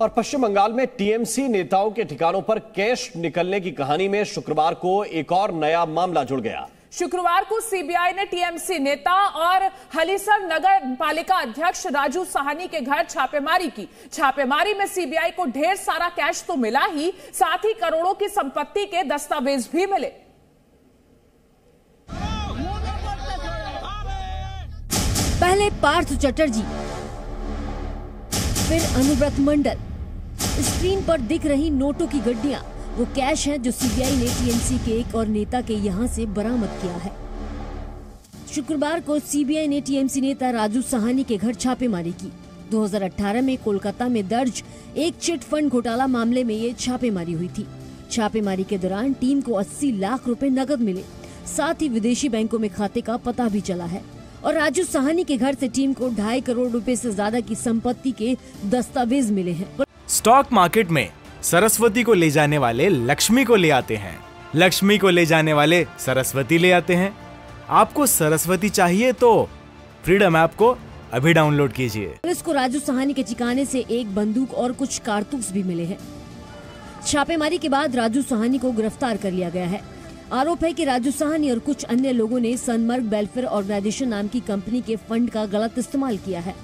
और पश्चिम बंगाल में टीएमसी नेताओं के ठिकानों पर कैश निकलने की कहानी में शुक्रवार को एक और नया मामला जुड़ गया। शुक्रवार को सीबीआई ने टीएमसी नेता और हलीसर नगर पालिका अध्यक्ष राजू साहनी के घर छापेमारी की। छापेमारी में सीबीआई को ढेर सारा कैश तो मिला ही, साथ ही करोड़ों की संपत्ति के दस्तावेज भी मिले। पहले पार्थ चटर्जी, फिर अनुव्रत मंडल। स्क्रीन पर दिख रही नोटों की गड्डियां वो कैश हैं जो सीबीआई ने टीएमसी के एक और नेता के यहां से बरामद किया है। शुक्रवार को सीबीआई ने टीएमसी नेता राजू साहनी के घर छापेमारी की। 2018 में कोलकाता में दर्ज एक चिट फंड घोटाला मामले में ये छापेमारी हुई थी। छापेमारी के दौरान टीम को 80 लाख रुपए नकद मिले, साथ ही विदेशी बैंकों में खाते का पता भी चला है। और राजू साहनी के घर से टीम को 2.5 करोड़ रुपए से ज्यादा की संपत्ति के दस्तावेज मिले हैं। स्टॉक मार्केट में सरस्वती को ले जाने वाले लक्ष्मी को ले आते हैं, लक्ष्मी को ले जाने वाले सरस्वती ले आते हैं। आपको सरस्वती चाहिए तो फ्रीडम ऐप को अभी डाउनलोड कीजिए। पुलिस को राजू साहनी के ठिकाने से एक बंदूक और कुछ कारतूस भी मिले हैं। छापेमारी के बाद राजू साहनी को गिरफ्तार कर लिया गया है। आरोप है कि राजू साहनी और कुछ अन्य लोगों ने सनमर्ग वेलफेयर ऑर्गेनाइजेशन नाम की कंपनी के फंड का गलत इस्तेमाल किया है।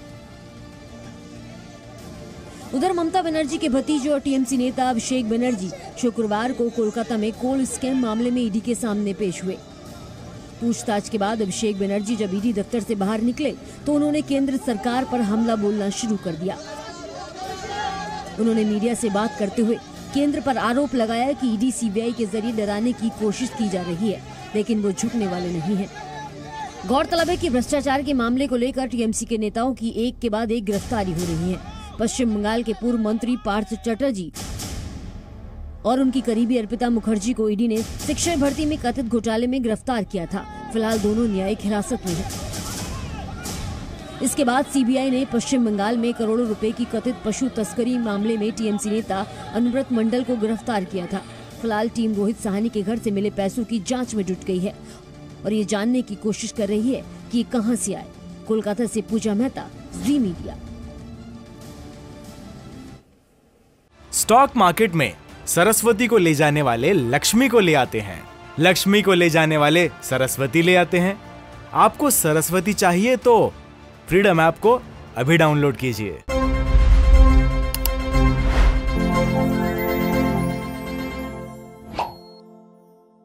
उधर ममता बनर्जी के भतीजे और टीएमसी नेता अभिषेक बनर्जी शुक्रवार को कोलकाता में कोल स्कैम मामले में ईडी के सामने पेश हुए। पूछताछ के बाद अभिषेक बनर्जी जब ईडी दफ्तर से बाहर निकले तो उन्होंने केंद्र सरकार पर हमला बोलना शुरू कर दिया। उन्होंने मीडिया से बात करते हुए केंद्र पर आरोप लगाया कि ईडी सीबीआई के जरिए डराने की कोशिश की जा रही है, लेकिन वो झुकने वाले नहीं हैं। गौरतलब है कि भ्रष्टाचार के मामले को लेकर टीएमसी के नेताओं की एक के बाद एक गिरफ्तारी हो रही है। पश्चिम बंगाल के पूर्व मंत्री पार्थ चटर्जी और उनकी करीबी अर्पिता मुखर्जी को ईडी ने शिक्षक भर्ती में कथित घोटाले में गिरफ्तार किया था। फिलहाल दोनों न्यायिक हिरासत में हैं। इसके बाद सीबीआई ने पश्चिम बंगाल में करोड़ों रुपए की कथित पशु तस्करी मामले में टीएमसी नेता अनुव्रत मंडल को गिरफ्तार किया था। फिलहाल टीम रोहित साहनी के घर से मिले पैसों की जांच में जुट गई है और ये जानने की कोशिश कर रही है कि ये कहां से आए। कोलकाता से Pooja Mehta, Zee media. Stock market में सरस्वती को ले जाने वाले लक्ष्मी को ले आते हैं, लक्ष्मी को ले जाने वाले सरस्वती ले आते हैं। आपको सरस्वती चाहिए तो फ्रीडम ऐप को अभी डाउनलोड कीजिए।